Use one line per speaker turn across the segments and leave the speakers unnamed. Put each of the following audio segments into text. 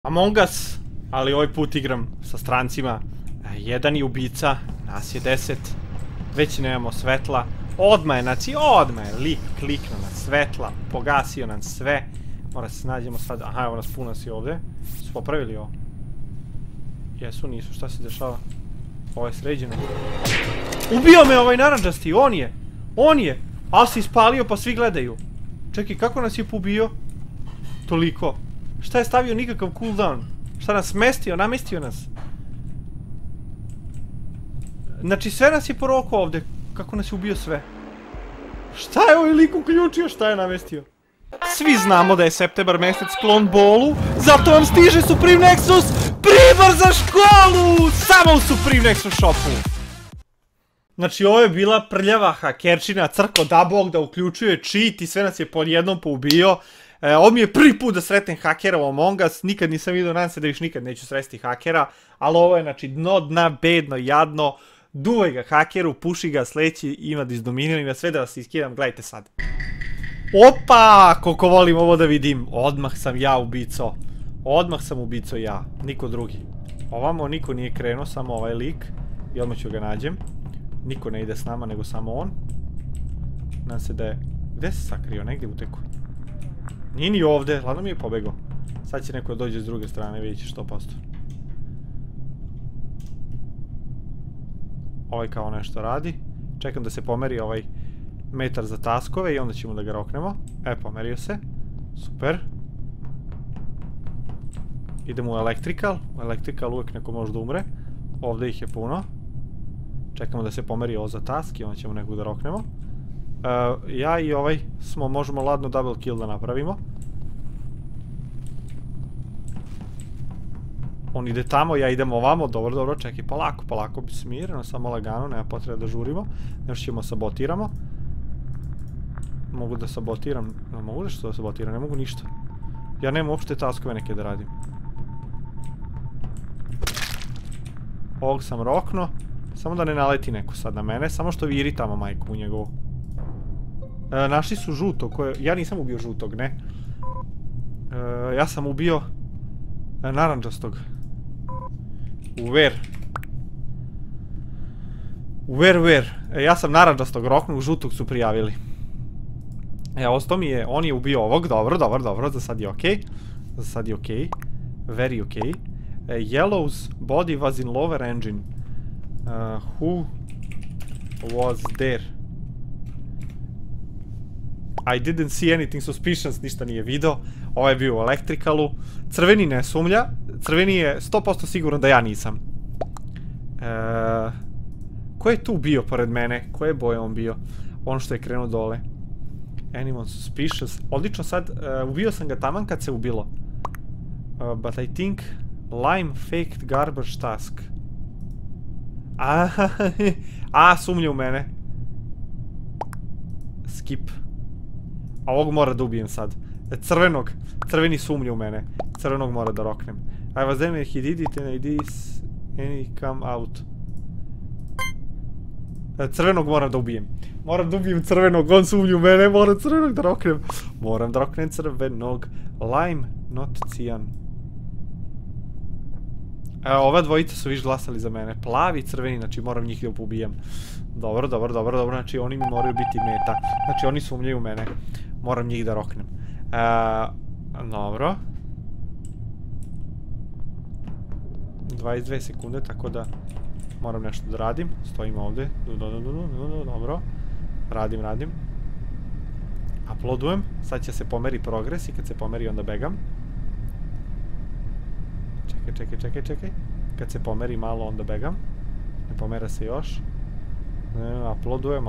Among Us, ali ovaj put igram sa strancima. Jedan je ubica, nas je 10. Već nemamo svetla. Odmah je lik kliknuo na svetla, pogasio nam sve. Mora se nađemo sad, aha, evo nas puno si ovdje. Su popravili ovo? Jesu, nisu, šta se dešava? Ovo je sređeno. Ubio me ovaj naranđasti, on je! Ali se ispalio pa svi gledaju. Čekaj, kako nas je pobio? Toliko. Šta je stavio nikakav cooldown? Šta nas mestio, namestio nas? Znači sve nas je poroko ovdje. Kako nas je ubio sve? Šta je ovaj lik uključio, šta je namestio? Svi znamo da je septembar mjesec sklon bolu, zato vam stiže Supreme Nexus pribor za školu! Samo u Supreme Nexus shopu! Znači ovo je bila prljava hakerčina, crko da bog da uključuje cheat i sve nas je podjednom poubio. Ovo mi je prvi put da sretnem hakera u Among Us, nikad nisam vidio, nadam se da još nikad neću sresti hakera, ali ovo je znači dno dna, bedno, jadno, duvaj ga hakeru, puši ga, sledeći ima da izdominiram na sve da vas iskidam, gledajte sad. Opa, koliko volim ovo da vidim, odmah sam ja ubico, ja, niko drugi. Ovamo niko nije krenuo, samo ovaj lik i odmah ću ga nađem. Niko ne ide s nama, nego samo on. Nadam se da je... Gde se sakrio? Negdje uteku. Nije ni ovdje, ladno mi je pobegao. Sad će neko dođe s druge strane, vidjet će 100%. Ovaj kao nešto radi. Čekam da se pomeri ovaj metar za taskove i onda ćemo da ga roknemo. Pomerio se. Super. Idemo u electrical. U electrical uvijek neko može da umre. Ovdje ih je puno. Čekamo da se pomeri ovo za task i onda ćemo nekog da roknemo. Ja i ovaj možemo ladno double kill da napravimo. On ide tamo, ja idem ovamo, dobro, čekaj, polako, smireno, samo lagano, nema potrebe da žurimo. Nešto ćemo sabotiramo. Mogu da sabotiram, ne mogu nešto da sabotiram, ne mogu ništa. Ja nemam uopšte taskove neke da radim. Ovog sam rokno. Samo da ne naleti neko sad na mene, samo što viri tamo majku u njegovu. Našli su žutog, ja nisam ubio žutog, ne. Ja sam ubio naranđastog. Where? Ja sam naranđastog roknuo, žutog su prijavili. Ostao mi je, on je ubio ovog, dobro, za sad je okej. Very okej. Yellow's body was in lower engine. Who was there? I didn't see anything suspicious, ništa nije video. Ovo je bio u elektrikalu. Crveni ne sumlja. Crveni je 100% siguran da ja nisam. Ko je tu bio pored mene? Koje boje on bio? On što je krenuo dole. Anyone suspicious? Odlično sad, ubio sam ga taman kad se ubilo. But I think Lime faked garbage task. Sumnja u mene. Skip. A ovog mora da ubijem sad. Crveni sumnja u mene. Crvenog mora da roknem. I was there when he did it and I did and he come out. Crvenog moram da ubijem. Moram da ubijem crvenog, on sumnja u mene, moram crvenog da roknem. Moram da roknem crvenog. Lime, not cijan. Ova dvojica su viš glasali za mene. Plavi i crveni, znači moram njih da pobijam. Dobro, znači oni mi moraju biti meta. Znači oni sumnjaju u mene. Moram njih da roknem. Dobro. 22 sekunde, tako da moram nešto da radim. Stojim ovdje. Dobro. Radim. Uploadujem. Sad će se pomeri progres i kad se pomeri onda begam. Čekaj. Kad se pomeri malo onda begam. Ne pomera se još. Uploadujem.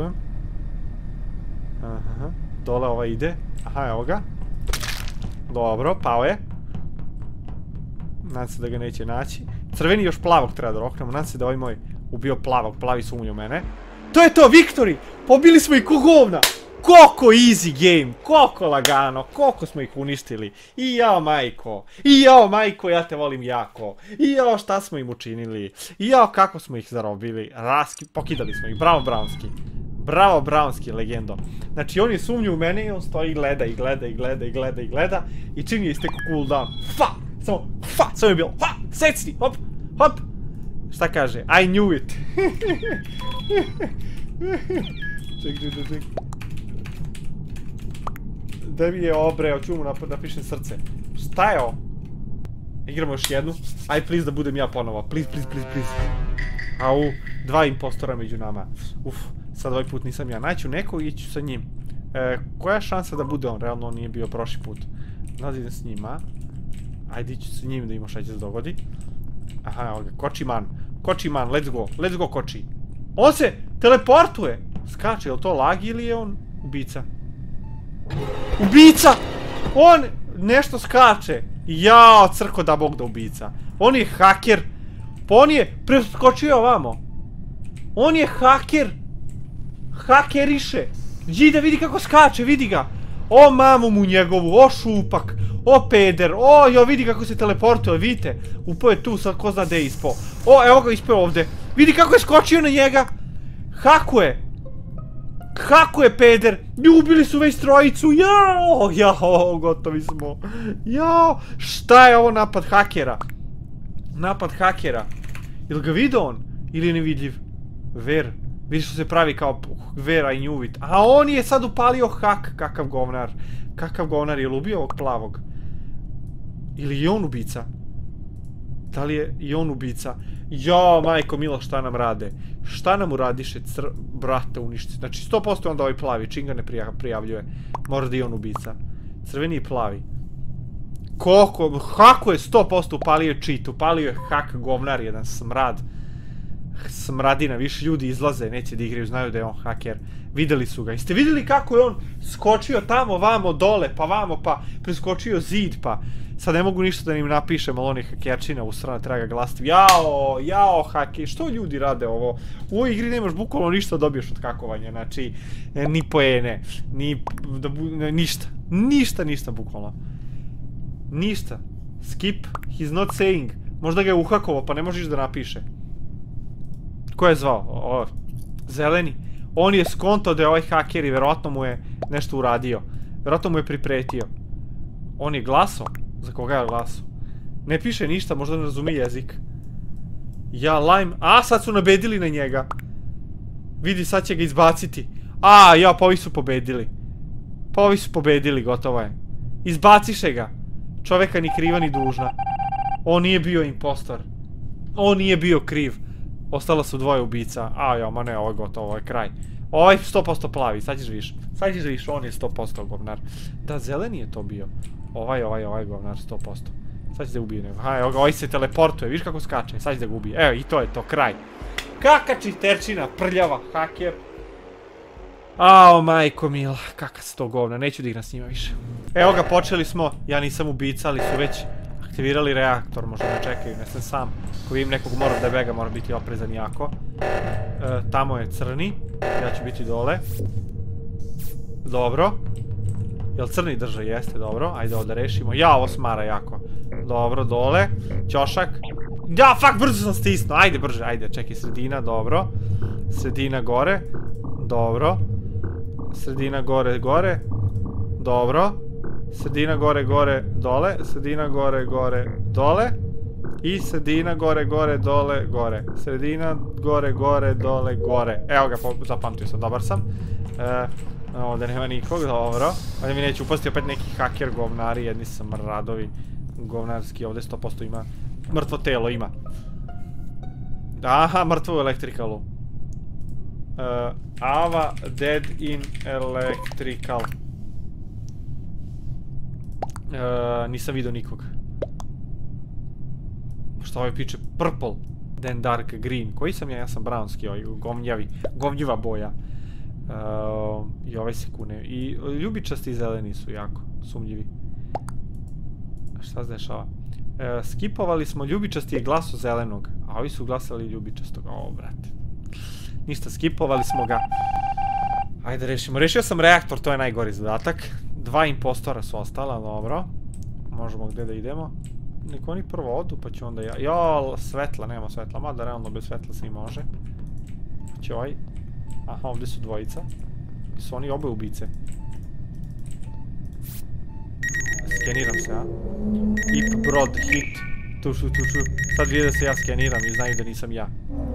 Dole ovaj ide. Aha, evo ga. Dobro, pao je. Nadam se da ga neće naći. Crveni još plavog treba da roknemo. Nadam se da ovaj moj ubio plavog. Plavi sumnju u mene. To je to, victory! Pobili smo ih ko govna! Koliko easy game, koliko lagano, koliko smo ih uništili. I jao majko, ja te volim jako. I jao šta smo im učinili. I jao kako smo ih zarobili. Pokidali smo ih, bravo Brownski, legendo. Znači on je sumnju u mene i on stoji i gleda. I čim je istekao cooldown, Samo, samo je bilo, secni, hop, hop. Šta kaže? I knew it. Ček. Da mi je obre, hoću mu napišem srce. Šta je ovo? Igramo još jednu. Aj, please da budem ja ponovo. Please. Au, 2 impostora među nama. Sad ovaj put nisam ja. Naću nekog i iću sa njim. Koja je šansa da bude on? Realno on nije bio prošli put. Nazidem s njima. Ajde, iću sa njim da imamo šta će se dogodi. Aha, evo ga, Koči man, let's go Koči. On se teleportuje! Skače, je li to lag ili je on ubica? Ubica! On nešto skače. Jao, crko da bog da ubica. On je haker. Pa on je preskočio ovamo. On je haker. Hakeriše. Da vidi kako skače, vidi ga. O mamu mu njegovu, o šupak. O peder, o jo vidi kako se teleportuje, vidite. Upao je tu, sad ko zna gde je ispao. O, evo ga ispao ovde. Vidi kako je skočio na njega. Hakuje peder. Ubili su već trojicu. Jao, gotovi smo. Jao, šta je ovo napad hakera? Napad hakera. Jel ga vidio on? Ili je nevidljiv? Ver. Vidiš što se pravi kao Vera i Njuvit. A on je sad upalio hak. Kakav govnar. Kakav govnar, je li ubio ovog plavog? Ili je on ubica? Da li je i on ubica? Jao, majko milo, šta nam rade? Šta nam uradiše? Brate, uništi. Znači 100% onda ovaj plavi, čim ga ne prijavljuje. Mora da je on ubica. Crveni i plavi. Koliko? Hako je 100% upalio cheat. Upalio je hak govnar, jedan smrad. Smradina, više ljudi izlaze, neće da igraju, znaju da je on haker. Videli su ga. Jeste vidjeli kako je on skočio tamo, vamo, dole, pa vamo, pa preskočio zid, pa... Sad ne mogu ništa da im napišem, ali on je hakerčina u stranu, treba ga glasiti. Jao, haker, što ljudi rade ovo? U ovoj igri nemaš bukvalno ništa dobiješ od hakovanja, znači, ni poene, ništa bukvalno. Ništa. Skip, he's not saying. Možda ga je uhakovao, pa ne možeš da napiše. Ko je zvao? Zeleni. On je skonto da je ovaj haker i verovatno mu je nešto uradio. Verovatno mu je pripretio. On je glasao. Za koga je glasao? Ne piše ništa, možda ne razumije jezik. Ja, lime. A, sad su nabedili na njega. Vidi, sad će ga izbaciti. Pa ovi su pobedili. Gotovo je. Izbaciše ga. Čoveka ni kriva ni dužna. On nije bio impostor. On nije bio kriv. Ostala su dvoje ubica. Ma ne, ovo je gotovo, ovo je kraj. Ovaj 100% plavi, sad ćeš viš, on je 100% govnar. Da, zeleni je to bio. Ovaj govnar, 100%. Sad će da ubije nego. Evo ga, ovaj se teleportuje, viš kako skače, sad će da ga ubije. Evo, i to je to, kraj. Kaka čiterčina, prljava, haker. Majko mila, kaka se to govna, neću da igram s njima više. Evo ga, počeli smo, ja nisam ubica, ali su već aktivirali reaktor, možda ne čekaju, ne sam sam. Ako vidim nekog mora da bega, mora biti oprezan jako. Tamo je crni, ja ću biti dole. Dobro. Jel crni drže? Jeste, dobro. Ajde ovo da rešimo. Ovo smara jako. Dobro, dole. Ćošak. Fuck, brzo sam stisnuo. Ajde, brže, ajde, čekaj, sredina, dobro. Sredina gore. Dobro. Sredina gore, dobro. Sredina gore, dole. Sredina gore, dole. I sredina gore, dole, gore. Sredina gore, dole, gore. Evo ga, zapamtio sam, dobar sam. Ovdje nema nikog, dobro. Ovdje mi neće upasti opet neki haker, govnari, jedni sam radovi. Govnarski, ovdje 100% ima. Mrtvo telo ima. Aha, mrtvo u elektrikalu. Ava dead in electrical. Nisam vidio nikog. Šta ovaj piče? Purple. Then dark green. Koji sam ja? Ja sam brownski, ovaj govnjiva boja. I ovaj se kune. I ljubičasti i zeleni su jako sumnjivi. Šta se dešava? Skipovali smo ljubičasti i glasu zelenog. A ovi su glasali ljubičastog. Brate. Ništa, skipovali smo ga. Ajde rešimo. Rešio sam reaktor, to je najgori zadatak. 2 impostora su ostala, dobro. Možemo gde da idemo. Neko oni prvo odu, pa ću onda ja... svetla, nema svetla, mada realno bez svetla se i može. Pa će ovaj... Aha, ovdje su dvojica. Su oni oboje ubice. skeniram se, a? Ip, brod, hit, tušu. Sad vide da se ja skeniram i znaju da nisam ja.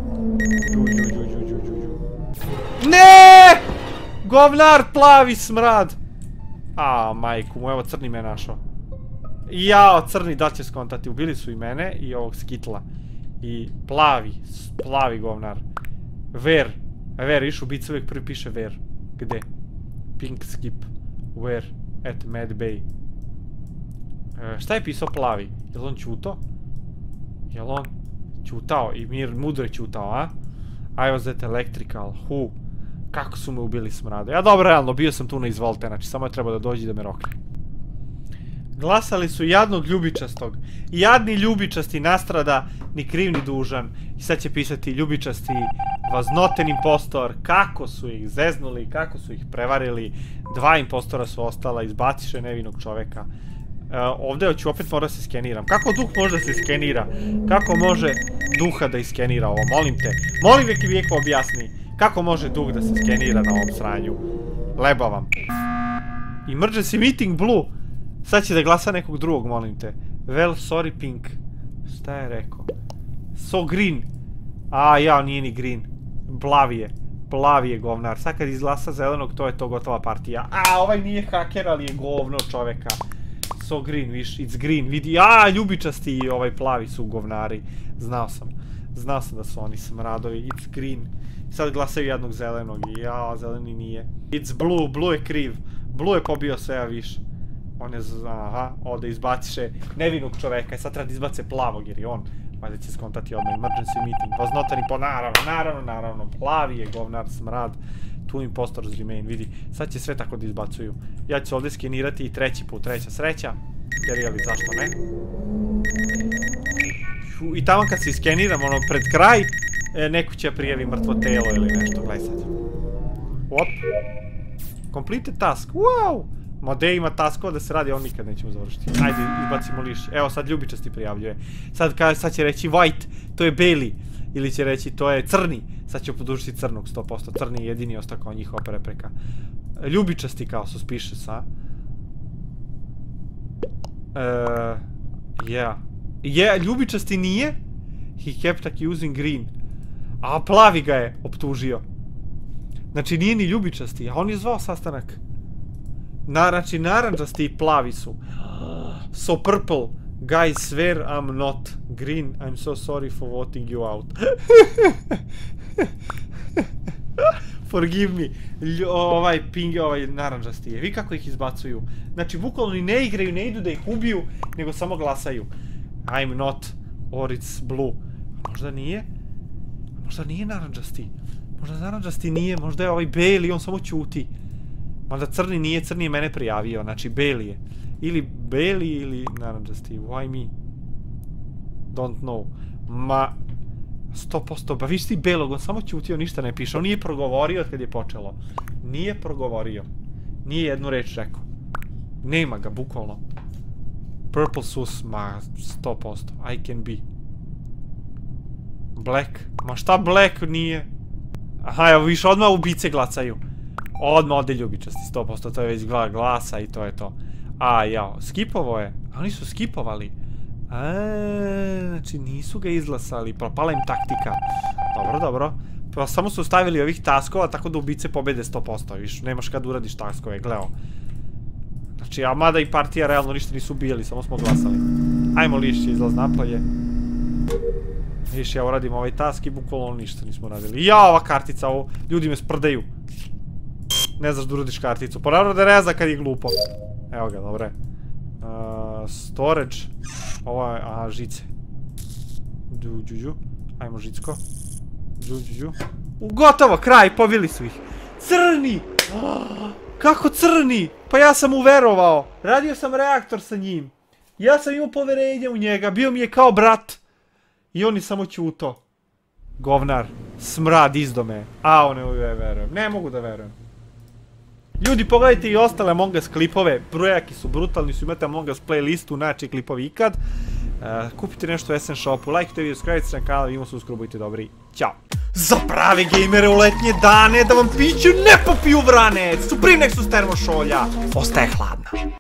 Ne! Govnar, plavi smrad! A, majku mu, evo crni me našao. Jao, crni, da će skontati, ubili su i mene i ovog skitla. I plavi govnar. Ver, iš ubica uvijek prvi piše ver. Gde? Pink skip. Where? At Mad Bay. Šta je pisao plavi? Jel on ćuto? Jel on ćutao? I mudro je ćutao, a? I was at electrical. Kako su me ubili smrade? Ja dobro, realno, bio sam tu na izvolte, znači samo je trebao da dođe da me rokne. Glasali su jadnog ljubičastog. Jadni ljubičasti nastrada, ni kriv ni dužan. I sad će pisati ljubičasti vaznoten impostor. Kako su ih zeznuli, kako su ih prevarili. 2 impostora su ostala, izbaciše nevinog čoveka. Ovdje ću opet mora se skeniram. Kako duh može da se skenira? Kako može duha da iskenira ovo? Molim te. Molim veki vijeko objasni. Kako može duh da se skenira na ovom sranju? Lebavam. Emergency meeting blue. Sad će da glasa nekog drugog, molim te. Well, sorry, pink. Šta je rekao? So green. A, ja, nije ni green. Plavi je govnar. Sad kad izglasa zelenog, to je to gotova partija. A, ovaj nije haker, ali je govno čoveka. So green, viš, it's green. Vidi, ljubičasti i ovaj plavi su govnari. Znao sam da su oni smradovi. It's green. Sad glasaju jednog zelenog i zeleni nije. It's blue je kriv. Blue je pobio sve, a više. On je, ovdje izbaciše nevinog čoveka i sad treba da izbace plavog jer je on, valjda će skontati odmah emergency meeting, poznotani po naravno, plavi je govnar smrad, tu impostors remain, vidi, sad će sve tako da izbacuju. Ja ću ovdje skenirati i treći put, treća sreća, jer zašto ne? I tamo kad se iskeniram, ono, pred kraj, neko će prijavi mrtvo telo ili nešto, gledaj sad. Op. Completed task, wow! Ma gdje ima taskova da se radi, on nikad nećemo završiti. Ajde, izbacimo lišće. Evo sad ljubičasti prijavljuje. Sad će reći white, to je beli. Ili će reći to je crni. Sad će podužiti crnog 100%. Crni je jedini ostao kao njihova prepreka. Ljubičasti kao suspicious, a? Ljubičasti nije. He kept accusing green. A plavi ga je optužio. Znači nije ni ljubičasti, a on je zvao sastanak. Znači, naranđasti i plavi su. So purple. Guys, swear I'm not. Green, I'm so sorry for voting you out. Forgive me. Ovaj naranđasti je. Vi kako ih izbacuju? Znači, bukvalno ni ne igraju, ne idu da ih ubiju, nego samo glasaju. I'm not, or it's blue. Možda nije? Možda nije naranđasti. Možda naranđasti nije, možda je ovaj beli, on samo ćuti. Možda crni nije, crni je mene prijavio, znači beli je. Ili beli ili naranđasti, why me? Don't know. Ma, 100%, pa viš ti belog, on samo ćutio, ništa ne piše, on nije progovorio od kad je počelo. Nije progovorio. Nije jednu reč rekao. Nema ga, bukvalno. Purple sus, ma, 100%, I can be. Black, ma šta black nije? Aha, evo viš, odmah ubice glasaju. Odmah ode ljubičasti, 100%, to je već glasa i to je to. A, jao, skipovo je. A oni su skipovali. Znači nisu ga izglasali, propala im taktika. Dobro. Pa samo su stavili ovih taskova, tako da ubice pobede 100%, viš, nemaš kad uradiš taskove, gleo. Znači, a mada i partija realno ništa nisu ubijali, samo smo glasali. Ajmo lišće, izlaz napolje. Viš, ja uradim ovaj task i bukvalno ništa nismo radili. Ja, ova kartica, ovo, ljudi me sprdaju. Ne znaš da uradiš karticu, pa naravno da reza kad je glupo. Evo ga, dobre. Storage. Ovo je, žice. Ajmo žicko. Gotovo, kraj, pobili su ih. Crni! Kako crni? Pa ja sam uverovao. Radio sam reaktor sa njim. Ja sam imao poverenje u njega, bio mi je kao brat. I on je samo ćuto. Govnar. Smrad izdome. Ne mogu da verujem. Ljudi, pogledajte i ostale Among Us klipove, brojaki su brutalni, imate Among Us playlistu, najjači klipovi ikad. Kupite nešto u SN Shopu, lajkite video, subscribe se na kanal, vidimo se uskoro, budite dobri, ćao! Za prave gejmere u letnje dane, da vam piću ne popiju vrane, Supreme Nexus termošolja, ostaje hladna.